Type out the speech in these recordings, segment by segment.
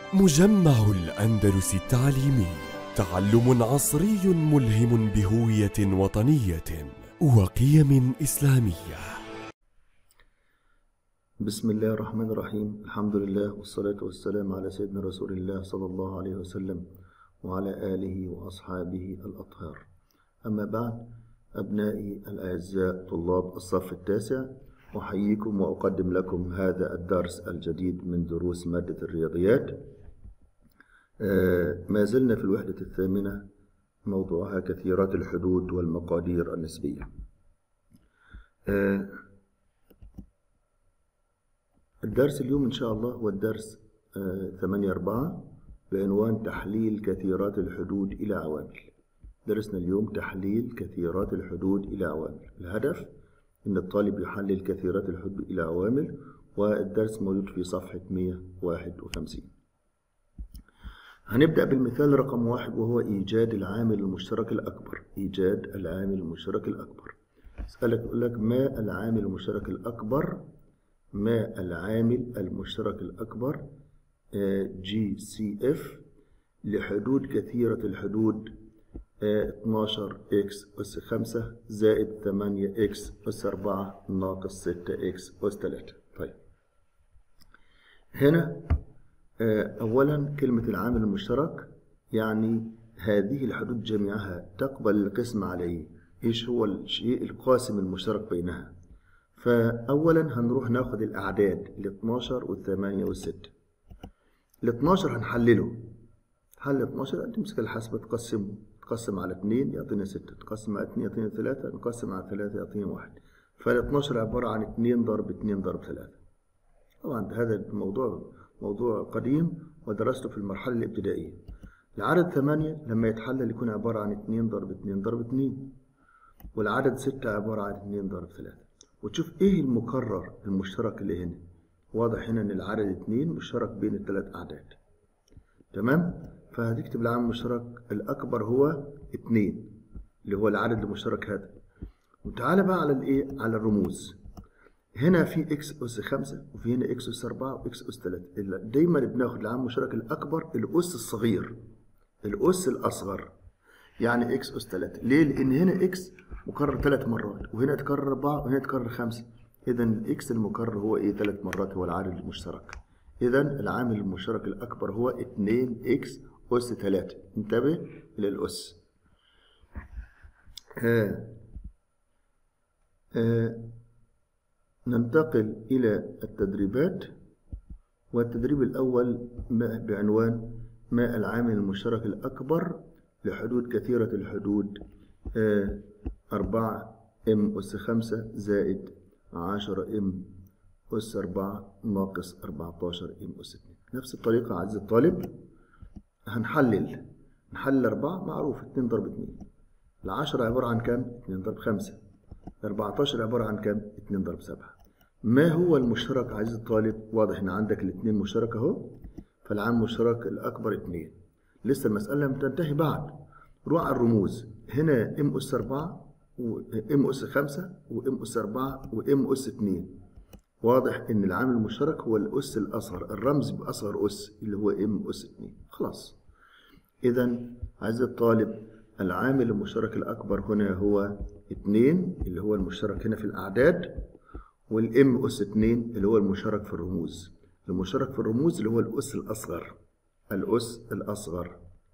مجمع الأندلس التعليمي، تعلم عصري ملهم بهوية وطنية وقيم إسلامية. بسم الله الرحمن الرحيم. الحمد لله والصلاة والسلام على سيدنا رسول الله صلى الله عليه وسلم وعلى آله وأصحابه الأطهار. أما بعد، أبنائي الأعزاء طلاب الصف التاسع، أحييكم وأقدم لكم هذا الدرس الجديد من دروس مادة الرياضيات. ما زلنا في الوحدة الثامنة، موضوعها كثيرات الحدود والمقادير النسبية. الدرس اليوم إن شاء الله هو الدرس 8/4 بعنوان تحليل كثيرات الحدود إلى عوامل. درسنا اليوم تحليل كثيرات الحدود إلى عوامل. الهدف أن الطالب يحلل كثيرات الحدود إلى عوامل، والدرس موجود في صفحة 151. هنبدأ بالمثال رقم 1، وهو إيجاد العامل المشترك الأكبر. إيجاد العامل المشترك الأكبر. أسألك، يقول لك ما العامل المشترك الأكبر؟ ما العامل المشترك الأكبر GCF لحدود كثيرة الحدود 12x أس 5 زائد 8x أس 4 ناقص 6x أس 3. طيب، هنا أولا كلمة العامل المشترك يعني هذه الحدود جميعها تقبل القسم عليه. إيش هو الشيء القاسم المشترك بينها؟ فأولا هنروح ناخد الأعداد ال 12 وال 8 وال 6. ال 12 هنحلله. حل 12 تمسك الحاسبة تقسم على 2 يعطينا 6، تقسم على 2 يعطينا 3، نقسم على 3 يعطينا 1. فال 12 عبارة عن 2 ضرب 2 ضرب 3. طبعا هذا الموضوع موضوع قديم ودرسته في المرحلة الابتدائية. العدد 8 لما يتحلل يكون عبارة عن 2 ضرب 2 ضرب 2، والعدد 6 عبارة عن 2 ضرب 3. وتشوف ايه المكرر المشترك اللي هنا. واضح هنا ان العدد 2 مشترك بين الثلاث اعداد. تمام؟ فهتكتب العامل المشترك الاكبر هو 2، اللي هو العدد المشترك هذا. وتعالى بقى على الايه؟ على الرموز. هنا في اكس اس 5 وفي هنا اكس اس 4 واكس اس 3. دايما بناخد العامل المشترك الاكبر الاس الصغير، الاس الاصغر، يعني اكس اس 3. ليه؟ لان هنا اكس مكرر 3 مرات، وهنا تكرر 4 وهنا تكرر 5. اذا الاكس المكرر هو ايه؟ 3 مرات، هو العدد المشترك. اذا العامل المشترك الاكبر هو 2 اكس اس 3. انتبه الى الاس. ننتقل الى التدريبات. والتدريب الاول بعنوان ما العامل المشترك الاكبر لحدود كثيرة الحدود 4 ام أس 5 زائد 10 ام أس 4 ناقص 14 ام أس 2. نفس الطريقة عزيزي الطالب، هنحلل 4 معروف 2 ضرب 2. ال10 عبارة عن كام؟ 2 ضرب 5. ال14 عبارة عن كام؟ 2 ضرب 7. ما هو المشترك عزيزي الطالب؟ واضح ان عندك الاثنين مشترك اهو، فالعامل المشترك الاكبر 2. لسه المسألة لم تنتهي بعد. روح على الرموز. هنا ام اس 4 وام اس 5 وام اس 4 وام اس 2. واضح ان العامل المشترك هو الاس الاصغر، الرمز باصغر اس اللي هو ام اس 2. خلاص. اذا عزيزي الطالب، العامل المشترك الاكبر هنا هو 2 اللي هو المشترك هنا في الاعداد، والام اس 2 اللي هو المشترك في الرموز. المشترك في الرموز اللي هو الاس الاصغر، الاس الاصغر.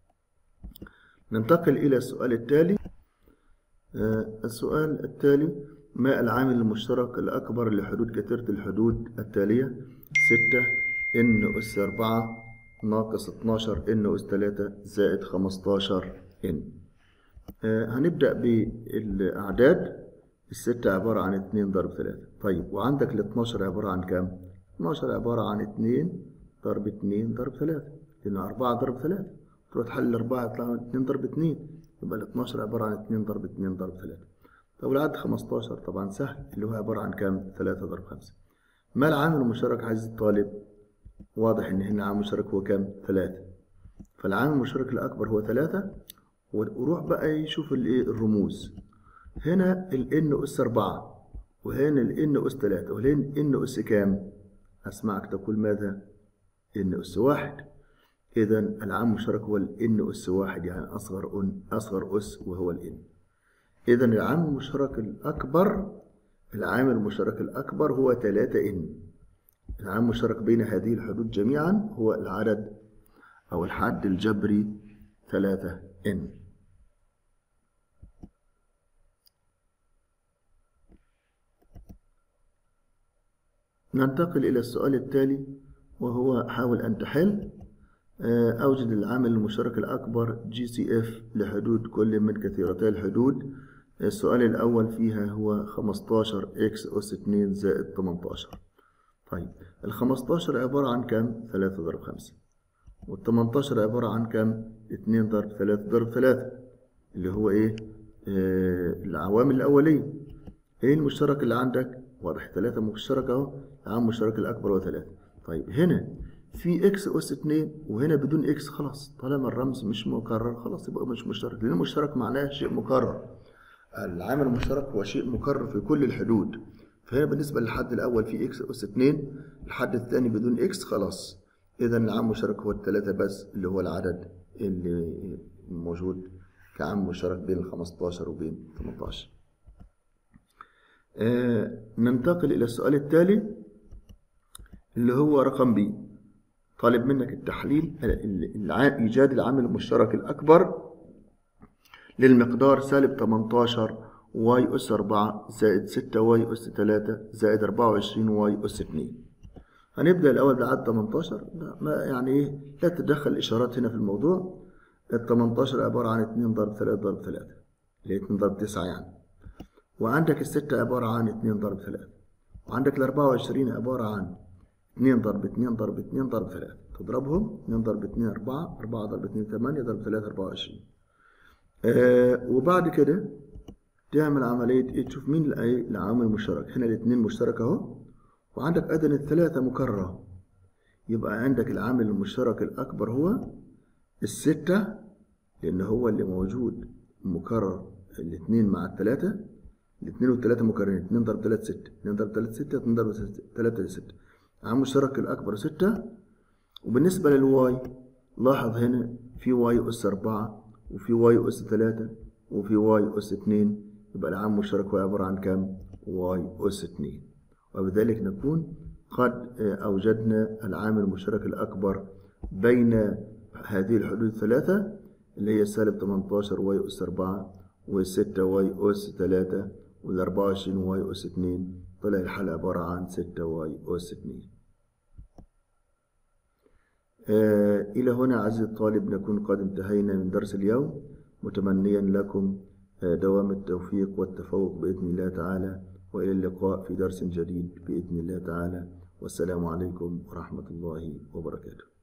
ننتقل إلى السؤال التالي. السؤال التالي: ما العامل المشترك الأكبر لحدود كثيرة الحدود التالية 6 إن أس 4 ناقص 12 إن أس 3 زائد 15 إن. هنبدأ بالأعداد. 6 عبارة عن 2 ضرب 3. طيب، وعندك ال 12 عبارة عن كام؟ 12 عبارة عن 2 ضرب 2 ضرب 3، لأنه 4 ضرب 3. تروح تحل 4 يطلع 2 ضرب 2، يبقى ال 12 عبارة عن 2 ضرب 2 ضرب 3. طب العدد 15 طبعا سهل، اللي هو عبارة عن كام؟ 3 ضرب 5. ما العامل المشترك عزيزي الطالب؟ واضح ان هنا العامل المشترك هو كام؟ 3. فالعامل المشترك الأكبر هو 3. وروح بقى يشوف الايه؟ الرموز. هنا ال n أس 4 وهنا ال n أس 3 وهنا n أس كام؟ أسمعك تقول ماذا؟ n أس 1. إذا العامل المشترك هو الN أس 1 يعني أصغر أس وهو الN. إذا العامل المشترك الأكبر هو 3N. العامل المشترك بين هذه الحدود جميعا هو العدد أو الحد الجبري 3N. ننتقل إلى السؤال التالي وهو حاول أن تحل أوجد العامل المشترك الأكبر GCF لحدود كل من كثيرتي الحدود. السؤال الأول فيها هو 15x أس 2 زائد 18. طيب ال 15 عبارة عن كم؟ 3 ضرب 5. وال 18 عبارة عن كم؟ 2 ضرب 3 ضرب 3 اللي هو إيه؟ العوامل الأولية. إيه المشترك اللي عندك؟ واضح 3 مشترك أهو. العامل المشترك الأكبر هو 3. طيب هنا في اكس اس 2 وهنا بدون اكس، خلاص طالما الرمز مش مكرر خلاص يبقى مش مشترك، لان المشترك معناه شيء مكرر. العامل المشترك هو شيء مكرر في كل الحدود. فهنا بالنسبه للحد الاول في اكس اس 2، الحد الثاني بدون اكس، خلاص اذا العامل المشترك هو الثلاثه بس، اللي هو العدد اللي موجود كعامل مشترك بين ال 15 وبين 18. ننتقل الى السؤال التالي اللي هو رقم بي. طالب منك التحليل إيجاد العامل المشترك الأكبر للمقدار سالب 18 واي أس 4 زائد 6 واي أس 3 زائد 24 واي أس 2. هنبدأ الأول بعد 18. ما يعني إيه، لا تتدخل الإشارات هنا في الموضوع. ال 18 عبارة عن 2 ضرب 3 ضرب 3 اللي هي 2 ضرب 9 يعني. وعندك الستة عبارة عن 2 ضرب 3. وعندك ال 24 عبارة عن 2 ضرب 2 ضرب 2 ضرب 3. تضربهم 2 ضرب 2 4 4 ضرب 2 8 ضرب 3 24. وبعد كده تعمل عملية ايه، تشوف مين العامل المشترك. هنا الاثنين مشترك اهو، وعندك ايضا الثلاثة مكررة. يبقى عندك العامل المشترك الأكبر هو الستة، لأن هو اللي موجود مكرر الاثنين مع الثلاثة. الاثنين والثلاثة مكررين. 2 ضرب 3 6 2 ضرب 3 6 2 ضرب 3 6. العامل المشترك الأكبر 6. وبالنسبة للواي لاحظ هنا في واي أس 4 وفي واي أس 3 وفي واي أس 2. يبقى العامل المشترك هو عبارة عن كم؟ واي أس 2. وبذلك نكون قد أوجدنا العامل المشترك الأكبر بين هذه الحدود الثلاثة اللي هي سالب 18 واي أس 4 و6 واي أس 3 وال 24 واي أس 2. طلع الحل عبارة عن 6 واي أس 2. إلى هنا عزيزي الطالب نكون قد انتهينا من درس اليوم، متمنيا لكم دوام التوفيق والتفوق بإذن الله تعالى، وإلى اللقاء في درس جديد بإذن الله تعالى، والسلام عليكم ورحمة الله وبركاته.